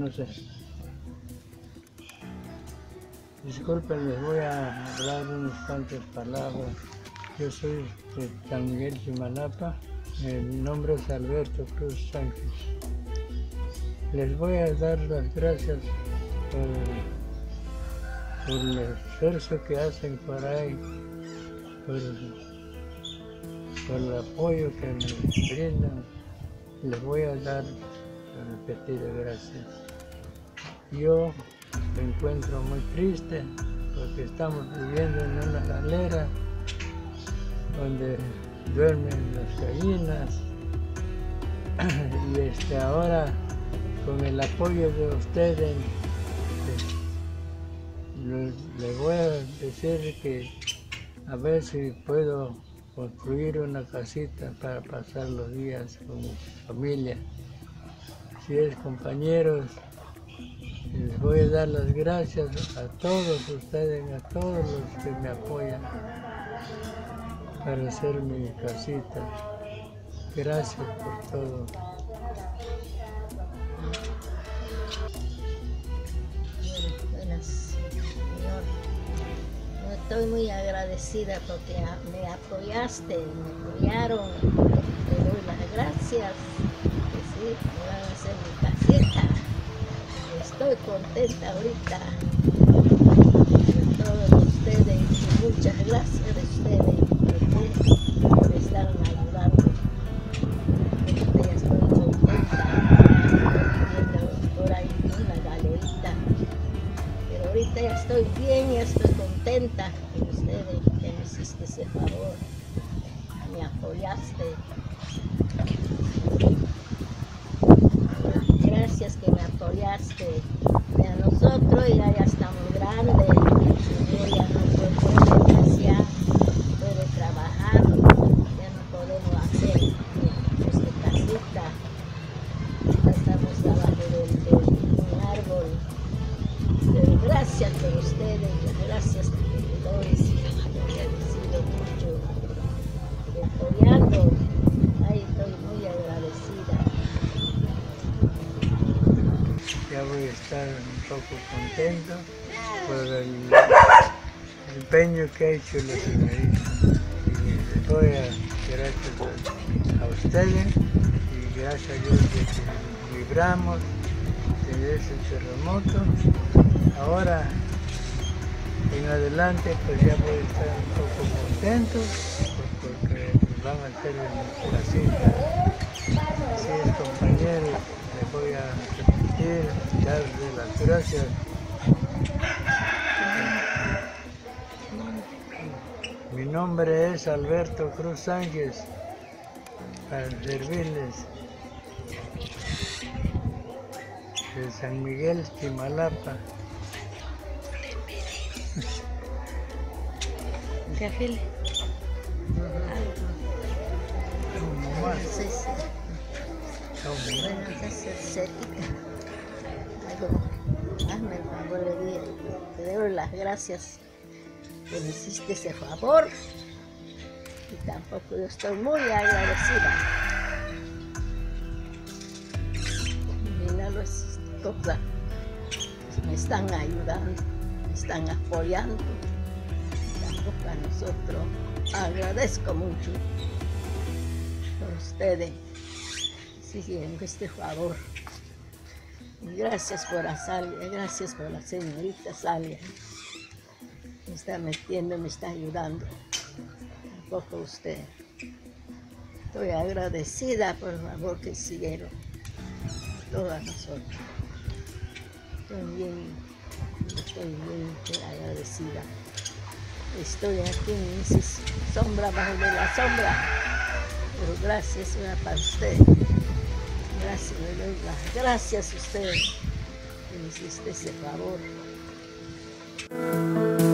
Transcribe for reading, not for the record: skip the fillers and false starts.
hermanos, disculpen, les voy a hablar unas cuantas palabras. Yo soy de San Miguel, Chimalapa. Mi nombre es Alberto Cruz Sánchez. Les voy a dar las gracias por el esfuerzo que hacen por ahí, por el apoyo que me brindan. Les voy a dar repetidas gracias. Yo me encuentro muy triste porque estamos viviendo en una galera donde duermen las gallinas y ahora con el apoyo de ustedes les voy a decir que a ver si puedo construir una casita para pasar los días con mi familia. Si es, compañeros, les voy a dar las gracias a todos ustedes, a todos los que me apoyan para hacer mi casita. Gracias por todo. Buenas, Señor. Estoy muy agradecida porque me apoyaste, me apoyaron. Te doy las gracias. Que sí, me van a hacer mi casita. Estoy contenta ahorita de todos ustedes y muchas gracias a ustedes por estar ayudando. Ya estoy contenta viendo por ahí una galerita, pero ahorita ya estoy bien, ya estoy contenta con ustedes que me hiciste ese favor, me apoyaste. Gracias que me apoyaste. A nosotros ya estamos grandes, yo ya no puedo trabajar, ya no podemos hacer nuestra casita. Estamos abajo de un árbol. Pero gracias por ustedes, gracias por los agradecido mucho por apoyando. Ahí estoy muy agradecida. Ya voy a estar un poco contento por el empeño que ha hecho la señorita. Y les doy gracias a ustedes y gracias a Dios de que libramos de ese terremoto. Ahora en adelante pues ya voy a estar un poco contento porque van a hacer mi casita. Así es, compañeros, les voy a repetir, darles las gracias. Mi nombre es Alberto Cruz Sánchez, para servirles, de San Miguel, Chimalapa. Café. Bueno, hazme el favor de Dios. Te doy las gracias que me hiciste ese favor y tampoco yo estoy muy agradecida. Mira las cosas, me están ayudando, me están apoyando. Tampoco a nosotros agradezco mucho por ustedes. Siguiendo este favor. Y gracias por la Salia, gracias por la señorita Salia. Me está metiendo, me está ayudando. Tampoco usted. Estoy agradecida por el favor que hicieron. Todas nosotros. Estoy bien agradecida. Estoy aquí en esa sombra, bajo de la sombra. Pero gracias para usted. Gracias, le doy las gracias a ustedes que me hiciste ese favor.